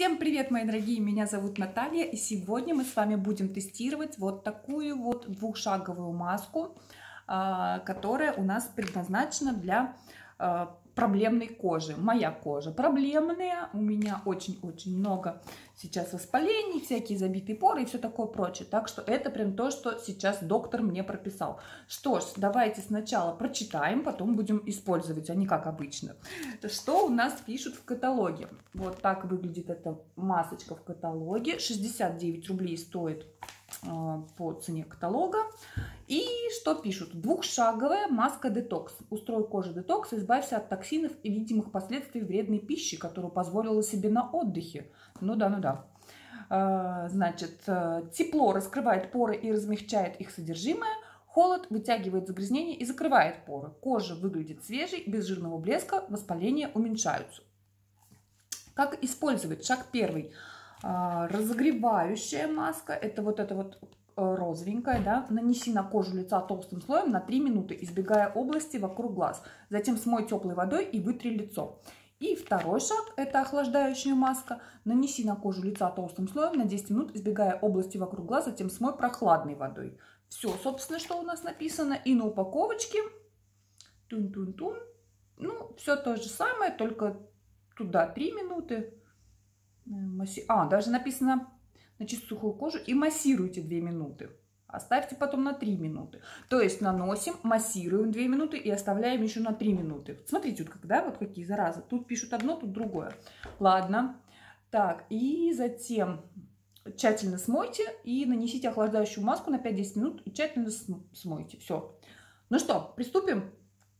Всем привет, мои дорогие! Меня зовут Наталья, и сегодня мы с вами будем тестировать вот такую вот двухшаговую маску, которая у нас предназначена для проблемной кожи. Моя кожа проблемная, у меня очень-очень много сейчас воспалений, всякие забитые поры и все такое прочее. Так что это прям то, что сейчас доктор мне прописал. Что ж, давайте сначала прочитаем, потом будем использовать, а не как обычно. Что у нас пишут в каталоге? Вот так выглядит эта масочка в каталоге. 69 рублей стоит по цене каталога. И что пишут? Двухшаговая маска детокс. Устрой кожу детокс, избавься от токсинов и видимых последствий вредной пищи, которую позволила себе на отдыхе. Ну да. Значит, тепло раскрывает поры и размягчает их содержимое. Холод вытягивает загрязнения и закрывает поры. Кожа выглядит свежей, без жирного блеска, воспаления уменьшаются. Как использовать? Шаг первый. Разогревающая маска. Это вот эта вот розовенькая, да? Нанеси на кожу лица толстым слоем на 3 минуты, избегая области вокруг глаз. Затем смой теплой водой и вытри лицо. И второй шаг – это охлаждающая маска. Нанеси на кожу лица толстым слоем на 10 минут, избегая области вокруг глаз, затем смой прохладной водой. Все, собственно, что у нас написано. И на упаковочке. Тун-тун-тун. Ну, все то же самое, только туда 3 минуты. Даже написано на чистую сухую кожу и массируйте 2 минуты. Оставьте потом на 3 минуты. То есть наносим, массируем 2 минуты и оставляем еще на 3 минуты. Смотрите, вот когда вот какие заразы. Тут пишут одно, тут другое. Ладно. Так, и затем тщательно смойте и нанесите охлаждающую маску на 5-10 минут и тщательно смойте. Все. Ну что, приступим?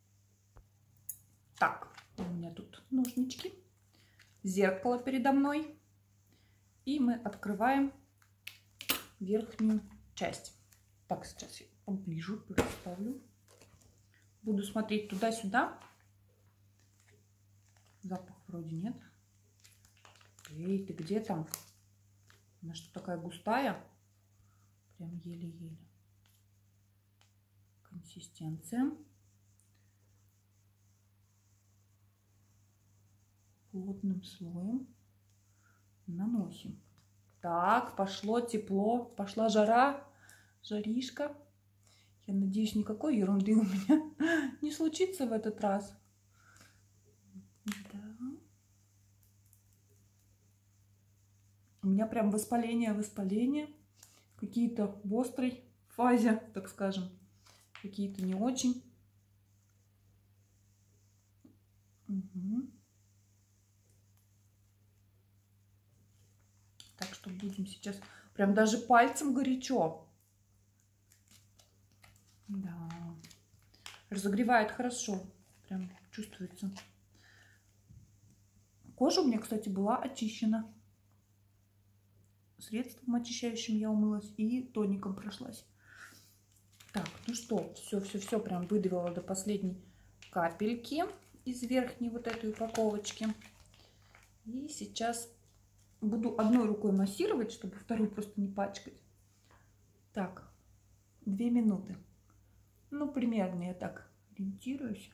Так, у меня тут ножнички. Зеркало передо мной. И мы открываем верхнюю часть. Так, сейчас я поближе представлю. Буду смотреть туда-сюда. Запах вроде нет. Эй, ты где там? Она что, такая густая? Прям еле-еле. Консистенция. Плотным слоем наносим. Так, пошло тепло, пошла жара, жаришка. Я надеюсь, никакой ерунды у меня не случится в этот раз. Да. У меня прям воспаление. Какие-то в острой фазе, так скажем. Какие-то не очень. Угу. Так что будем сейчас... Прям даже пальцем горячо. Да. Разогревает хорошо. Прям чувствуется. Кожа у меня, кстати, была очищена. Средством очищающим я умылась и тоником прошлась. Так, ну что, все прям выдавила до последней капельки из верхней вот этой упаковочки. И сейчас буду одной рукой массировать, чтобы вторую просто не пачкать. Так, 2 минуты. Ну, примерно я так ориентируюсь.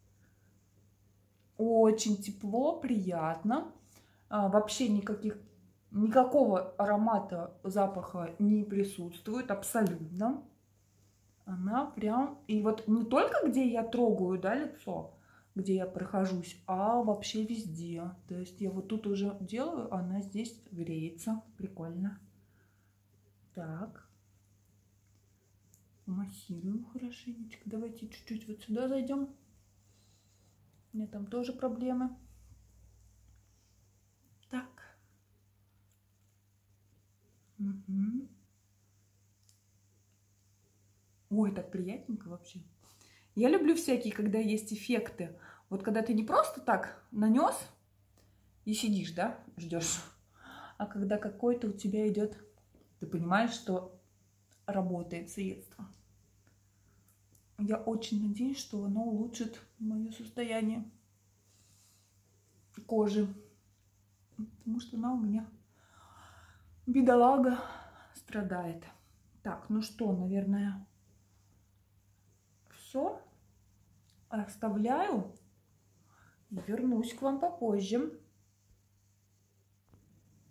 Очень тепло, приятно. Вообще никакого аромата, запаха не присутствует абсолютно. Она прям... И вот не только где я трогаю, да, лицо, где я прохожусь, а вообще везде. То есть я вот тут уже делаю, она здесь греется. Прикольно. Так. Массируем хорошенечко. Давайте чуть-чуть вот сюда зайдем. У меня там тоже проблемы. Так. Угу. Ой, так приятненько вообще. Я люблю всякие, когда есть эффекты. Вот когда ты не просто так нанес и сидишь, да, ждешь, а когда какой-то у тебя идет, ты понимаешь, что работает средство. Я очень надеюсь, что оно улучшит мое состояние кожи, потому что она у меня, бедолага, страдает. Так, ну что, наверное, все. Оставляю и вернусь к вам попозже.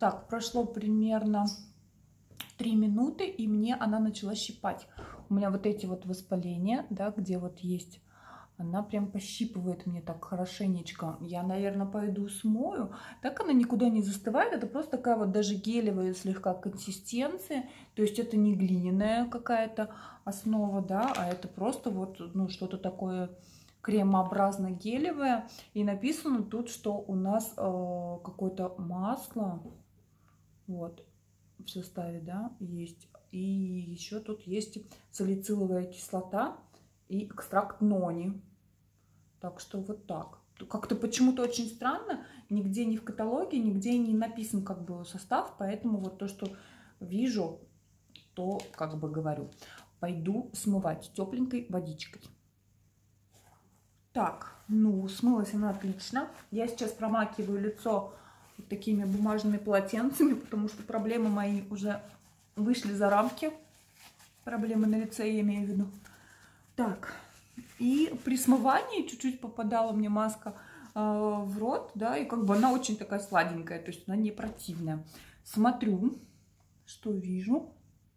Так, прошло примерно 3 минуты, и мне она начала щипать. У меня вот эти вот воспаления, да, где вот есть, она прям пощипывает мне так хорошенечко. Я, наверное, пойду смою. Так она никуда не застывает. Это просто такая вот даже гелевая слегка консистенция. То есть это не глиняная какая-то основа, да, а это просто вот, ну, что-то такое кремообразно-гелевое. И написано тут, что у нас какое-то масло, вот, в составе, да, есть. И еще тут есть салициловая кислота и экстракт нони. Так что вот так. Как-то почему-то очень странно. Нигде не в каталоге, нигде не написан как бы состав. Поэтому вот то, что вижу, то как бы говорю. Пойду смывать тепленькой водичкой. Так, ну, смылась она отлично. Я сейчас промакиваю лицо вот такими бумажными полотенцами, потому что проблемы мои уже вышли за рамки. Проблемы на лице, я имею в виду. Так, и при смывании чуть-чуть попадала мне маска в рот, да, и как бы она очень такая сладенькая, то есть она не противная. Смотрю, что вижу,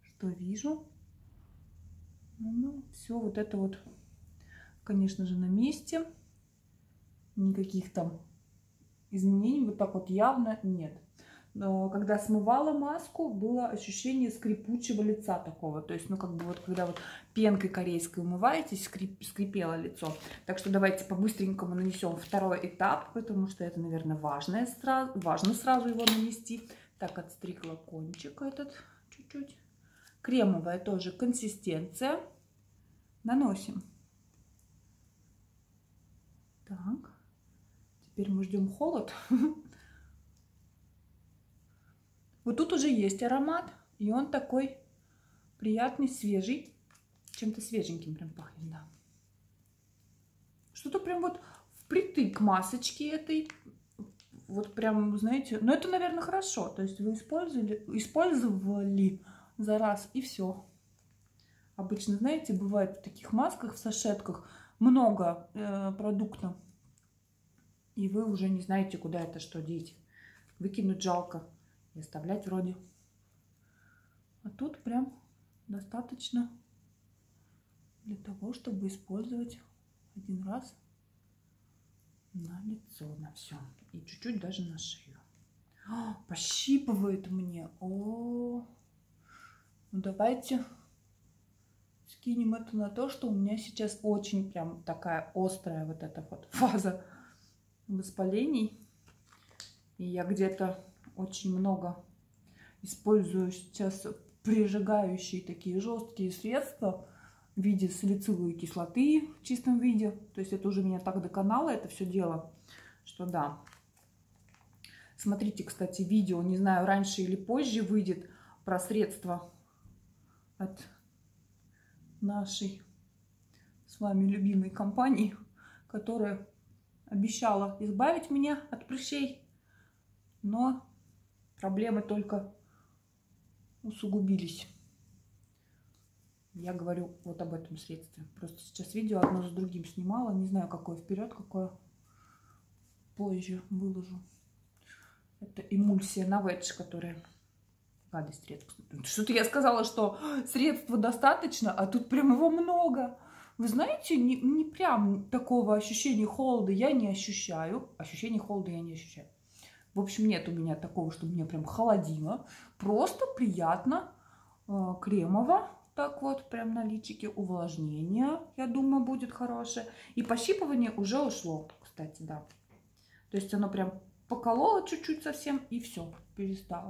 Ну, все вот это вот, конечно же, на месте. Никаких там изменений вот так вот явно нет. Но когда смывала маску, было ощущение скрипучего лица такого. То есть, ну, как бы вот, когда вот пенкой корейской умываетесь, скрипело лицо. Так что давайте по-быстренькому нанесем второй этап, потому что это, наверное, важно сразу его нанести. Так, отстригла кончик этот чуть-чуть. Кремовая тоже консистенция. Наносим. Так. Теперь мы ждем холод. Вот тут уже есть аромат, и он такой приятный, свежий. Чем-то свеженьким прям пахнет, да. Что-то прям вот впритык к масочке этой. Вот прям, знаете, ну это, наверное, хорошо. То есть вы использовали за раз и все. Обычно, знаете, бывает в таких масках, в сашетках много продукта. И вы уже не знаете, куда это что деть. Выкинуть жалко. И оставлять вроде. А тут прям достаточно для того, чтобы использовать один раз на лицо, на все. И чуть-чуть даже на шею. Пощипывает мне. Ну давайте скинем это на то, что у меня сейчас очень прям такая острая вот эта вот фаза воспалений. И я где-то очень много использую сейчас прижигающие такие жесткие средства в виде салициловой кислоты в чистом виде. То есть это уже меня так доконало, это все дело, что да. Смотрите, кстати, видео, не знаю, раньше или позже выйдет про средства от нашей с вами любимой компании, которая обещала избавить меня от прыщей, но проблемы только усугубились. Я говорю вот об этом средстве. Просто сейчас видео одно за другим снимала. Не знаю, какое вперед, какое позже выложу. Это эмульсия Novage, которая... Гадость редко. Что-то я сказала, что средства достаточно, а тут прям его много. Вы знаете, не прям такого ощущения холода я не ощущаю. Ощущение холода я не ощущаю. В общем, нет у меня такого, что мне прям холодило. Просто приятно, кремово. Так вот, прям на личике. Увлажнение, я думаю, будет хорошее. И пощипывание уже ушло, кстати, да. То есть оно прям покололо чуть-чуть совсем, и все, перестало.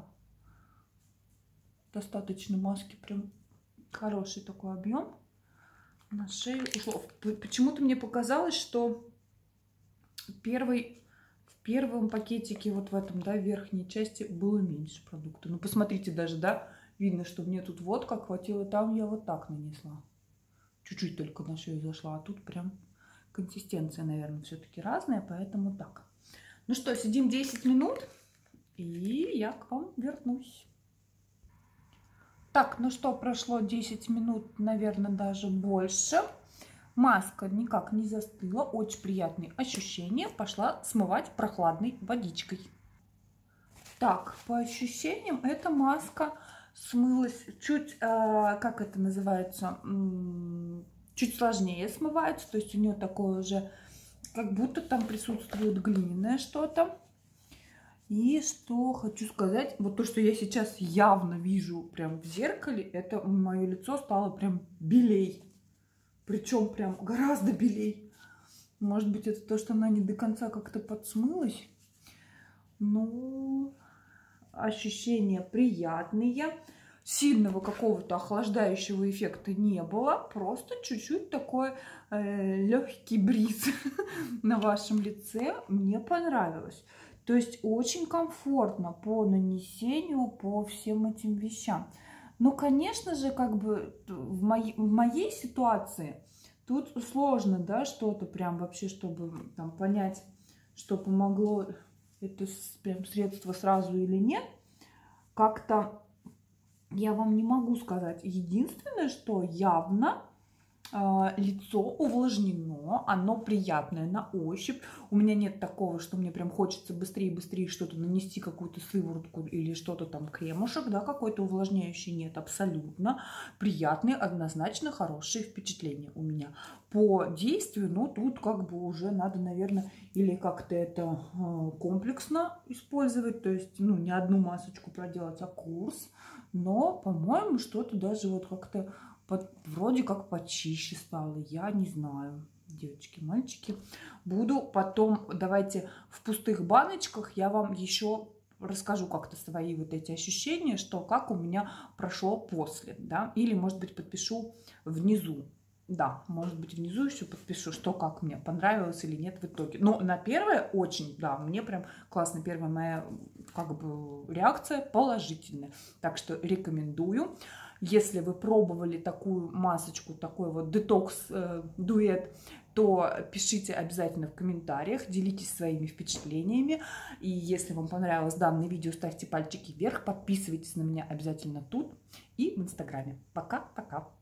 Достаточно маски, прям хороший такой объем. На шею ушло. Почему-то мне показалось, что в первом пакетике, вот в этом, да, верхней части, было меньше продукта. Ну, посмотрите даже, да, видно, что мне тут вот как хватило, там я вот так нанесла. Чуть-чуть только на шею зашла, а тут прям консистенция, наверное, все-таки разная, поэтому так. Ну что, сидим 10 минут, и я к вам вернусь. Так, ну что, прошло 10 минут, наверное, даже больше. Маска никак не застыла, очень приятные ощущения. Пошла смывать прохладной водичкой. Так, по ощущениям, эта маска смылась чуть, как это называется, чуть сложнее смывается. То есть у нее такое уже, как будто там присутствует глиняное что-то. И что хочу сказать, вот то, что я сейчас явно вижу прям в зеркале, это мое лицо стало прям белей. Причем прям гораздо белей. Может быть, это то, что она не до конца как-то подсмылась. Но ощущения приятные. Сильного какого-то охлаждающего эффекта не было. Просто чуть-чуть такой легкий бриз на вашем лице. Мне понравилось. То есть очень комфортно по нанесению, по всем этим вещам. Но, конечно же, как бы в моей ситуации тут сложно, да, что-то прям вообще, чтобы там понять, что помогло это прям средство сразу или нет. Как-то я вам не могу сказать. Единственное, что явно лицо увлажнено, оно приятное на ощупь. У меня нет такого, что мне прям хочется быстрее что-то нанести, какую-то сыворотку или что-то там, кремушек, да, какой-то увлажняющий. Нет, абсолютно приятные, однозначно хорошие впечатления у меня. По действию, ну, тут как бы уже надо, наверное, или как-то это комплексно использовать, то есть, ну, не одну масочку проделать, а курс. Но, по-моему, что-то даже вот как-то вроде как почище стало. Я не знаю, девочки, мальчики. Буду потом, давайте в пустых баночках я вам еще расскажу как-то свои вот эти ощущения, что как у меня прошло после, да, или, может быть, подпишу внизу. Да, может быть, внизу еще подпишу, что как мне понравилось или нет в итоге. Но на первое очень, да, мне прям классно. Первая моя как бы реакция положительная. Так что рекомендую. Если вы пробовали такую масочку, такой вот детокс-дуэт, то пишите обязательно в комментариях, делитесь своими впечатлениями. И если вам понравилось данное видео, ставьте пальчики вверх, подписывайтесь на меня обязательно тут и в Инстаграме. Пока-пока!